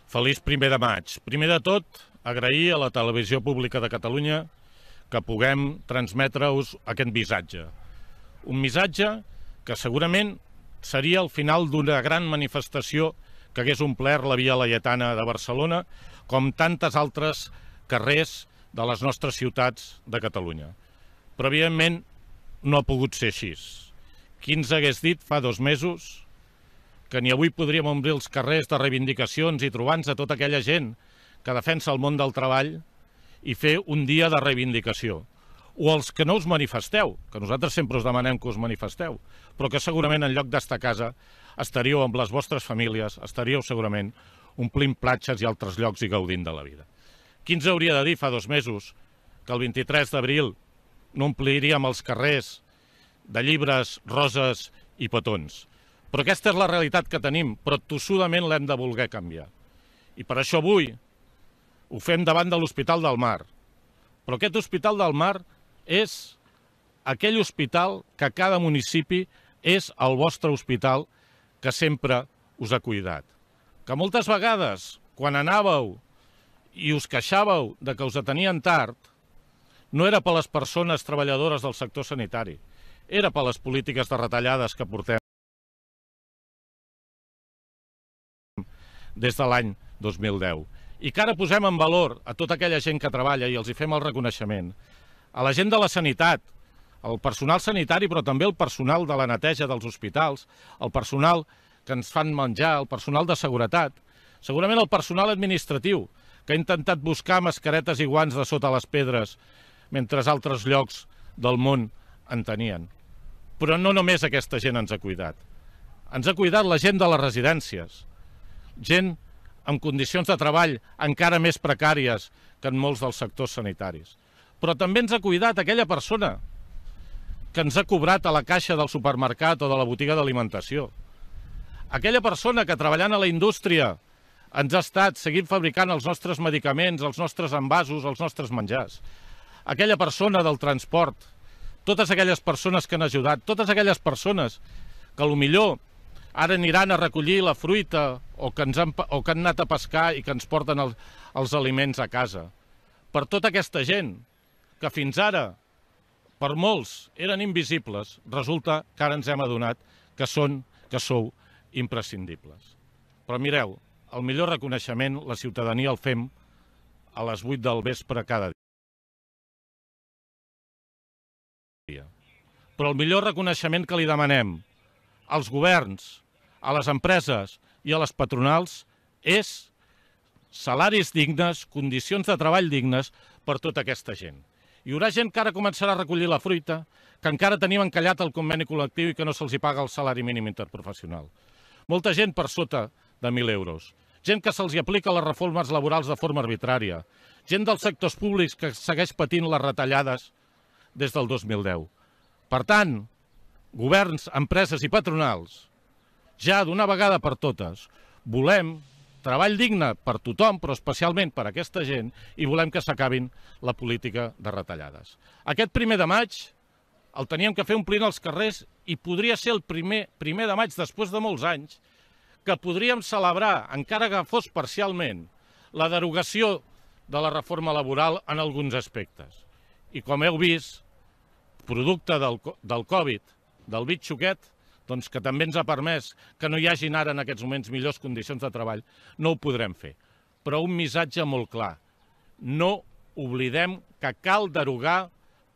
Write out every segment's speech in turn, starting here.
Feliç 1 de maig. Primer de tot, agrair a la Televisió Pública de Catalunya que puguem transmetre-us aquest missatge. Un missatge que segurament seria el final d'una gran manifestació que hagués omplert la Via Laietana de Barcelona, com tantes altres carrers de les nostres ciutats de Catalunya. Però, evidentment, no ha pogut ser així. Qui ens hagués dit fa 2 mesos que ni avui podríem omplir els carrers de reivindicacions i trobar-nos a tota aquella gent que defensa el món del treball i fer un dia de reivindicació. O els que no us manifesteu, que nosaltres sempre us demanem que us manifesteu, però que segurament en lloc d'estar a casa estaríeu amb les vostres famílies, estaríeu segurament omplint platges i altres llocs i gaudint de la vida. Qui ens hauria de dir fa 2 mesos que el 23 d'abril no ompliríem els carrers de llibres, roses i petons? Però aquesta és la realitat que tenim, però tossudament l'hem de voler canviar. I per això avui ho fem davant de l'Hospital del Mar. Però aquest Hospital del Mar és aquell hospital que cada municipi és el vostre hospital que sempre us ha cuidat. Que moltes vegades, quan anàveu i us queixàveu de que us atenien tard, no era per les persones treballadores del sector sanitari, era per les polítiques de retallades que portem des de l'any 2010. I que ara posem en valor a tota aquella gent que treballa i els hi fem el reconeixement. A la gent de la sanitat, el personal sanitari, però també el personal de la neteja dels hospitals, el personal que ens fan menjar, el personal de seguretat, segurament el personal administratiu, que ha intentat buscar mascaretes i guants de sota les pedres mentre altres llocs del món en tenien. Però no només aquesta gent ens ha cuidat. Ens ha cuidat la gent de les residències, gent amb condicions de treball encara més precàries que en molts dels sectors sanitaris. Però també ens ha cuidat aquella persona que ens ha cobrat a la caixa del supermercat o de la botiga d'alimentació. Aquella persona que treballant a la indústria ens ha estat seguint fabricant els nostres medicaments, els nostres envasos, els nostres menjars. Aquella persona del transport, totes aquelles persones que han ajudat, totes aquelles persones que potser ara aniran a recollir la fruita o que han anat a pescar i que ens porten els aliments a casa. Per tota aquesta gent que fins ara, per molts, eren invisibles, resulta que ara ens hem adonat que sou imprescindibles. Però mireu, el millor reconeixement la ciutadania el fem a les 8 del vespre cada dia. Però el millor reconeixement que li demanem als governs, a les empreses i a les patronals és salaris dignes, condicions de treball dignes per tota aquesta gent. Hi haurà gent que ara començarà a recollir la fruita, que encara tenim encallat el conveni col·lectiu i que no se'ls paga el salari mínim interprofessional. Molta gent per sota de 1.000 euros. Gent que se'ls aplica les reformes laborals de forma arbitrària. Gent dels sectors públics que segueix patint les retallades des del 2010. Per tant, governs, empreses i patronals, ja d'una vegada per totes, volem treball digne per tothom, però especialment per aquesta gent, i volem que s'acabin la política de retallades. Aquest 1 de maig el teníem que fer omplint els carrers i podria ser el primer de maig, després de molts anys, que podríem celebrar, encara que fos parcialment, la derogació de la reforma laboral en alguns aspectes. I com heu vist, producte del Covid, del bitxoquet, doncs que també ens ha permès que no hi hagin ara en aquests moments millors condicions de treball, no ho podrem fer. Però un missatge molt clar. No oblidem que cal derogar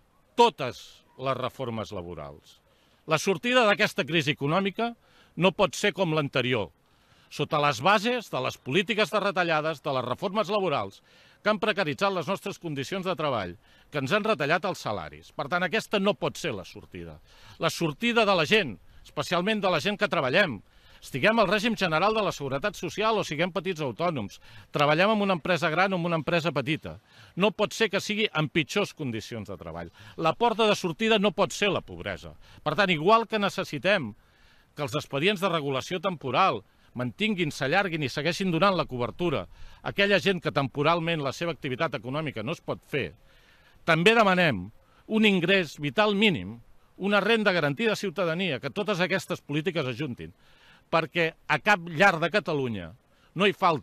totes les reformes laborals. La sortida d'aquesta crisi econòmica no pot ser com l'anterior, sota les bases de les polítiques de retallades, de les reformes laborals, que han precaritzat les nostres condicions de treball, que ens han retallat els salaris. Per tant, aquesta no pot ser la sortida. La sortida de la gent, especialment de la gent que treballem, estiguem al règim general de la Seguretat Social o siguem petits autònoms, treballem en una empresa gran o en una empresa petita. No pot ser que sigui en pitjors condicions de treball. La porta de sortida no pot ser la pobresa. Per tant, igual que necessitem que els expedients de regulació temporal mantinguin, s'allarguin i segueixin donant la cobertura a aquella gent que temporalment la seva activitat econòmica no es pot fer, també demanem un ingrés vital mínim, una renda garantida de ciutadania, que totes aquestes polítiques ajuntin, perquè a cap llar de Catalunya no hi falti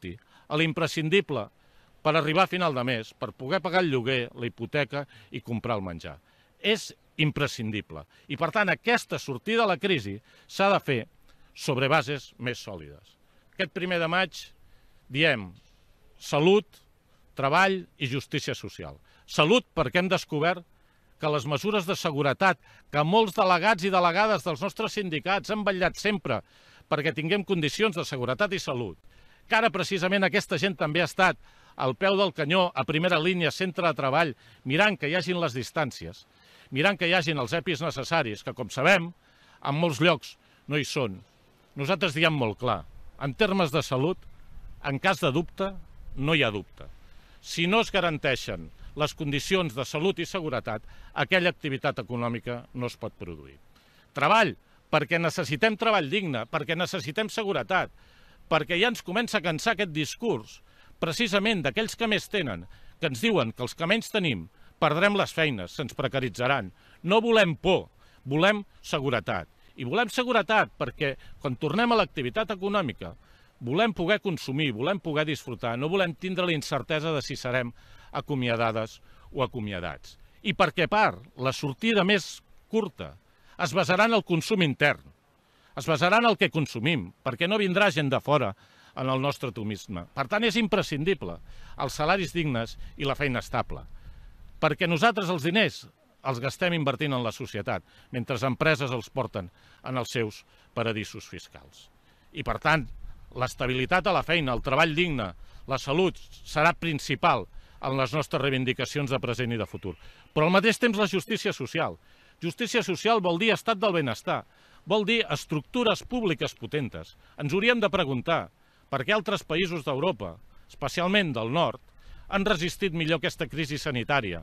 a l'imprescindible per arribar a final de mes, per poder pagar el lloguer, la hipoteca i comprar el menjar. És imprescindible. I, per tant, aquesta sortida de la crisi s'ha de fer sobre bases més sòlides. Aquest 1 de maig diem salut, treball i justícia social. Salut perquè hem descobert que les mesures de seguretat que molts delegats i delegades dels nostres sindicats han vetllat sempre perquè tinguem condicions de seguretat i salut, que ara precisament aquesta gent també ha estat al peu del canyó, a primera línia, centre de treball, mirant que hi hagin les distàncies, mirant que hi hagin els EPIs necessaris, que com sabem, en molts llocs no hi són. Nosaltres diem molt clar, en termes de salut, en cas de dubte, no hi ha dubte. Si no es garanteixen les condicions de salut i seguretat, aquella activitat econòmica no es pot produir. Treball, perquè necessitem treball digne, perquè necessitem seguretat, perquè ja ens comença a cansar aquest discurs, precisament d'aquells que més tenen, que ens diuen que els que menys tenim perdrem les feines, se'ns precaritzaran. No volem por, volem seguretat. I volem seguretat perquè quan tornem a l'activitat econòmica volem poder consumir, volem poder disfrutar, no volem tindre la incertesa de si serem acomiadades o acomiadats. I perquè, a part, la sortida més curta es basarà en el consum intern, es basarà en el que consumim, perquè no vindrà gent de fora en el nostre atomisme. Per tant, és imprescindible els salaris dignes i la feina estable, perquè nosaltres els diners els gastem invertint en la societat, mentre les empreses els porten en els seus paradisos fiscals. I, per tant, l'estabilitat a la feina, el treball digne, la salut serà principal en les nostres reivindicacions de present i de futur. Però al mateix temps la justícia social. Justícia social vol dir estat del benestar, vol dir estructures públiques potentes. Ens hauríem de preguntar per què altres països d'Europa, especialment del nord, han resistit millor aquesta crisi sanitària.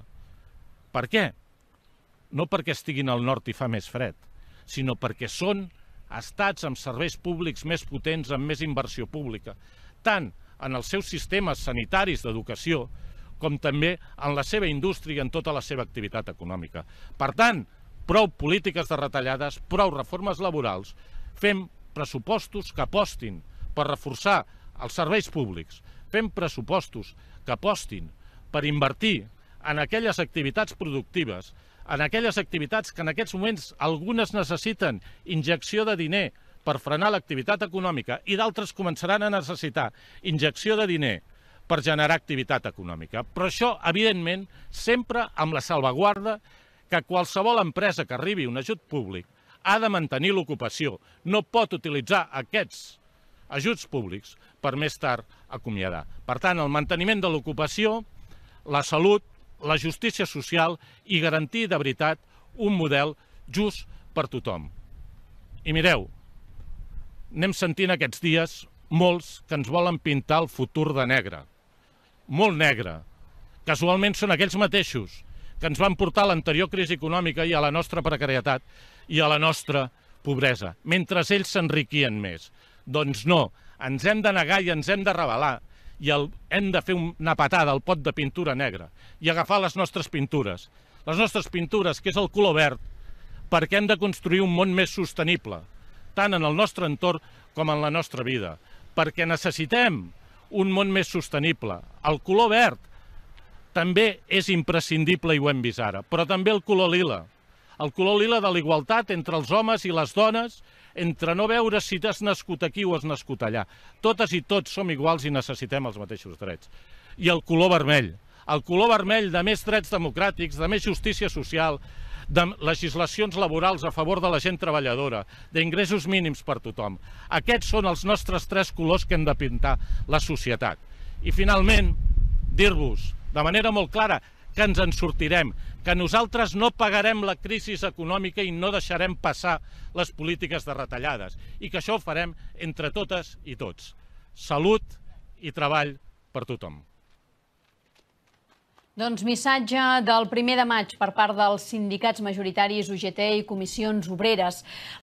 Per què? No perquè estiguin al nord i fa més fred, sinó perquè són estats amb serveis públics més potents, amb més inversió pública, tant en els seus sistemes sanitaris d'educació com també en la seva indústria i en tota la seva activitat econòmica. Per tant, prou polítiques de retallades, prou reformes laborals, fem pressupostos que apostin per reforçar els serveis públics, fem pressupostos que apostin per invertir en aquelles activitats productives, en aquelles activitats que en aquests moments algunes necessiten injecció de diner per frenar l'activitat econòmica i d'altres començaran a necessitar injecció de diner per generar activitat econòmica. Però això, evidentment, sempre amb la salvaguarda que qualsevol empresa que arribi un ajut públic ha de mantenir l'ocupació. No pot utilitzar aquests ajuts públics per més tard acomiadar. Per tant, el manteniment de l'ocupació, la salut, la justícia social i garantir de veritat un model just per tothom. I mireu, anem sentint aquests dies molts que ens volen pintar el futur de negre. Molt negre. Casualment són aquells mateixos que ens van portar a l'anterior crisi econòmica i a la nostra precarietat i a la nostra pobresa, mentre ells s'enriquien més. Doncs no, ens hem de negar i ens hem de rebel·lar i hem de fer una patada al pot de pintura negra i agafar les nostres pintures, que és el color verd, perquè hem de construir un món més sostenible, tant en el nostre entorn com en la nostra vida, perquè necessitem un món més sostenible. El color verd també és imprescindible i ho hem vist ara, però també el color lila de la igualtat entre els homes i les dones, entre no veure si has nascut aquí o has nascut allà. Totes i tots som iguals i necessitem els mateixos drets. I el color vermell de més drets democràtics, de més justícia social, de legislacions laborals a favor de la gent treballadora, d'ingressos mínims per tothom. Aquests són els nostres tres colors que hem de pintar la societat. I finalment, dir-vos de manera molt clara que ens en sortirem, que nosaltres no pagarem la crisi econòmica i no deixarem passar les polítiques de retallades i que això ho farem entre totes i tots. Salut i treball per tothom. Doncs missatge del 1 de maig per part dels sindicats majoritaris UGT i comissions obreres.